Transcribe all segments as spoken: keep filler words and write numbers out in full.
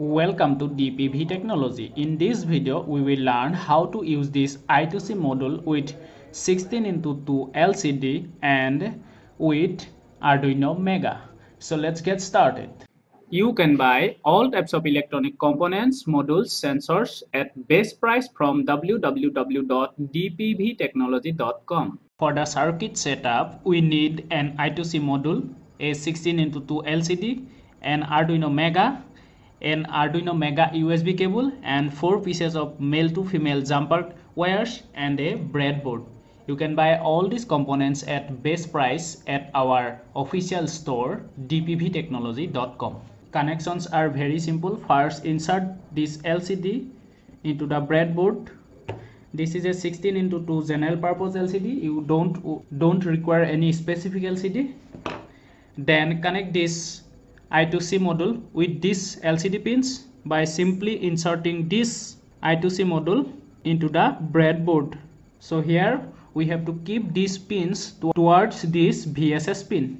Welcome to D P V Technology. In this video, we will learn how to use this I two C module with sixteen into two L C D and with Arduino Mega. So let's get started. You can buy all types of electronic components, modules, sensors at best price from w w w dot d p v technology dot com. For the circuit setup, we need an I two C module, a sixteen into two L C D, an Arduino Mega, an Arduino Mega U S B cable, and four pieces of male to female jumper wires and a breadboard. You can buy all these components at best price at our official store d p v technology dot com. Connections are very simple. First, insert this L C D into the breadboard. This is a sixteen into two general purpose L C D. You don't don't require any specific L C D. Then connect this I two C module with this L C D pins by simply inserting this I two C module into the breadboard. So here we have to keep these pins towards this V S S pin.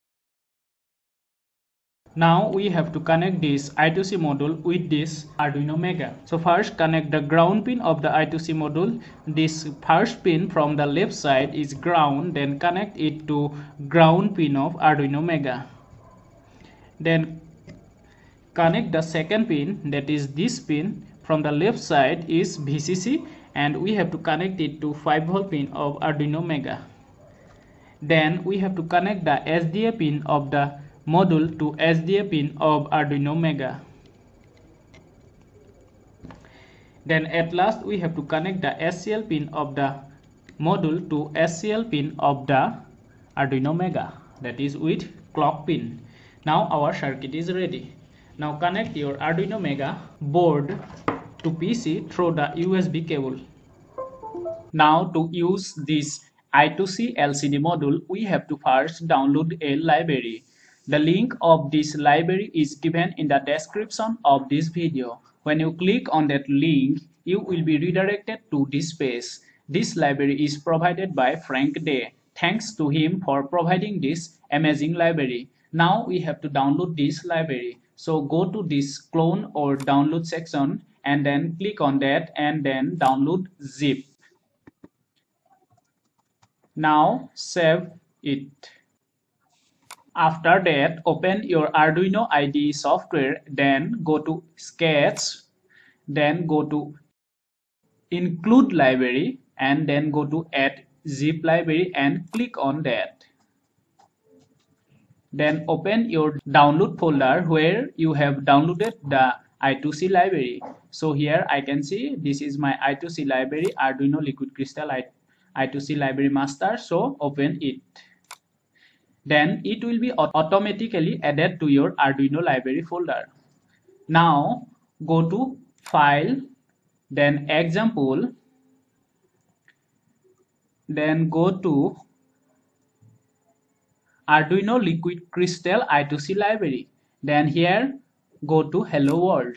Now we have to connect this I two C module with this Arduino Mega. So first connect the ground pin of the I two C module. This first pin from the left side is ground, then connect it to ground pin of Arduino Mega. Then connect the second pin, that is this pin from the left side is V C C, and we have to connect it to five volt pin of Arduino Mega. Then we have to connect the S D A pin of the module to S D A pin of Arduino Mega. Then at last we have to connect the S C L pin of the module to S C L pin of the Arduino Mega, that is with clock pin. Now our circuit is ready. Now connect your Arduino Mega board to P C through the U S B cable. Now to use this I two C L C D module, we have to first download a library. The link of this library is given in the description of this video. When you click on that link, you will be redirected to this page. This library is provided by Frank Day. Thanks to him for providing this amazing library. Now we have to download this library. So go to this clone or download section and then click on that and then download zip. Now save it. After that, open your Arduino I D E software, then go to Sketch, then go to Include Library, and then go to Add Zip Library and click on that. Then open your download folder where you have downloaded the I two C library. So here I can see this is my I two C library, Arduino Liquid Crystal I two C library master. So open it. Then it will be automatically added to your Arduino library folder. Now go to File, then Example, then go to Arduino Liquid Crystal I two C library. Then here go to Hello World.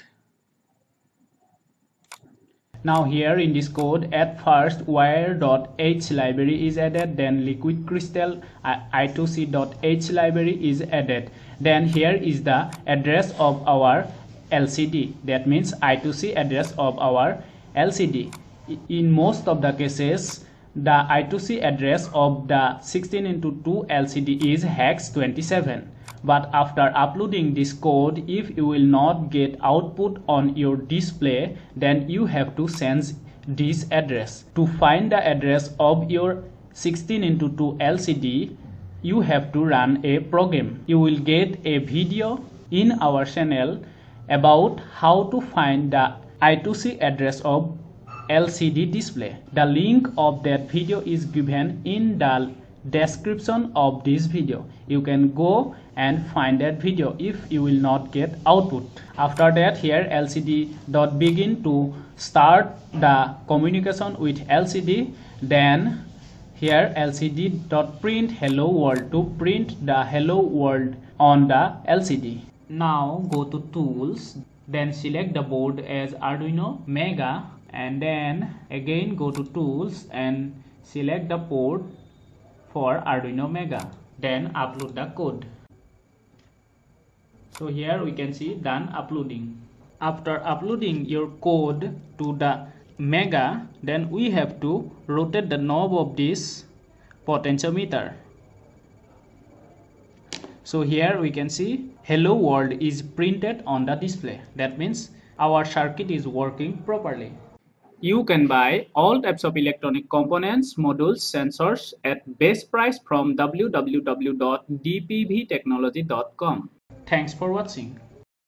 Now here in this code, at first wire.h library is added, then liquid crystal I two C.h library is added. Then here is the address of our L C D, that means I two C address of our L C D. In most of the cases, the I two C address of the sixteen into two L C D is hex twenty-seven. But after uploading this code, if you will not get output on your display, then you have to change this address. To find the address of your sixteen into two L C D, you have to run a program. You will get a video in our channel about how to find the I two C address of L C D display. The link of that video is given in the description of this video. You can go and find that video if you will not get output. After that, here L C D dot begin to start the communication with L C D. Then here L C D dot print hello world to print the hello world on the L C D. Now go to Tools, then select the board as Arduino Mega, and then again go to Tools and select the port for Arduino Mega. Then upload the code. So here we can see done uploading. After uploading your code to the Mega, then we have to rotate the knob of this potentiometer. So here we can see hello world is printed on the display. That means our circuit is working properly. You can buy all types of electronic components, modules, sensors at best price from w w w dot d p v technology dot com. Thanks for watching.